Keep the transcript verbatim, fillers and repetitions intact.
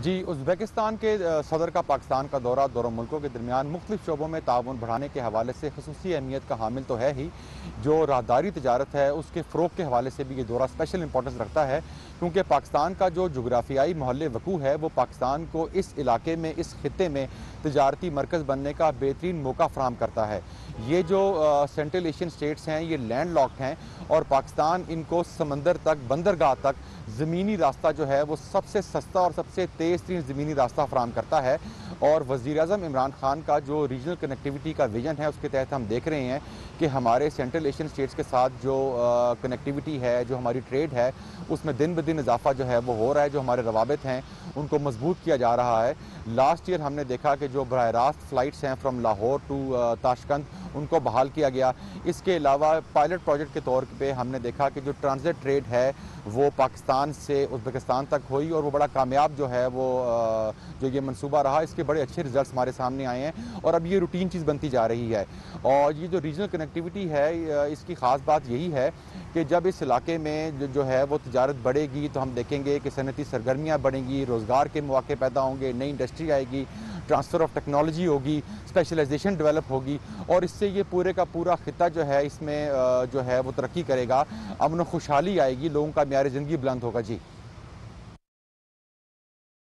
جی Uzbekistan کے صدر کا پاکستان کا دورہ دونوں ملکوں کے درمیان مختلف شعبوں میں تعاون بڑھانے کے حوالے سے خصوصی اہمیت کا حامل تو ہے ہی. جو راہداری تجارت ہے اس کے فروغ کے حوالے سے بھی یہ دورہ اسپیشل امپورٹنس رکھتا ہے، کیونکہ پاکستان کا جو جغرافیائی محل وقوع ہے وہ پاکستان کو اس علاقے میں، اس خطے میں تجارتی مرکز بننے کا بہترین موقع فراہم کرتا ہے. یہ جو سینٹرل ایشین سٹیٹس ہیں یہ لینڈ لاکڈ ہیں اور پاکستان ان کو سمندر تک، بندرگاہ تک زمینی راستہ جو ہے وہ سب سے سستا اور سب سے تیز ترین زمینی راستہ فراہم کرتا ہے. اور وزیر اعظم عمران خان کا جو ریجنل کنیکٹیوٹی کا ویژن ہے اس کے تحت ہم دیکھ رہے ہیں کہ ہمارے سینٹرل ایشین سٹیٹس کے ساتھ جو کنیکٹیوٹی ہے، جو ہماری ٹریڈ ہے، اس میں دن بدن اضافہ جو ہے وہ ہو رہا ہے. جو ہمارے روابط ہیں ان کو مضبوط کیا جا رہا ہے. لاسٹ ایئر ہم نے دیکھا کہ جو براہ راست فلائٹس ہیں فرام لاہور ٹو تاشقند ان کو بحال کیا گیا. اس کے علاوہ پائلٹ پروجیکٹ کے طور پہ ہم نے دیکھا کہ جو ٹرانزٹ ٹریڈ ہے وہ پاکستان سے ازبکستان تک ہوئی اور وہ بڑا کامیاب جو ہے وہ جو یہ منصوبہ رہا. اس کے بڑے اچھے ریزلٹس ہمارے سامنے آئے ہیں اور اب یہ روٹین چیز بنتی جا رہی ہے. اور یہ جو ریجنل کنیکٹیوٹی ہے اس کی خاص بات یہی ہے کہ جب اس علاقے میں جو ہے وہ تجارت بڑھے گی تو ہم دیکھیں گے کہ صنعتی سرگرمیاں بڑھیں گی، روزگار کے مواقع پیدا ہوں گے، نئی انڈسٹری آئے گی، ٹرانسفر آف ٹیکنالوجی ہوگی، اسپیشلائزیشن ڈیولپ ہوگی اور اس سے یہ پورے کا پورا خطہ جو ہے اس میں جو ہے وہ ترقی کرے گا، امن و خوشحالی آئے گی، لوگوں کا معیار زندگی بلند ہوگا. جی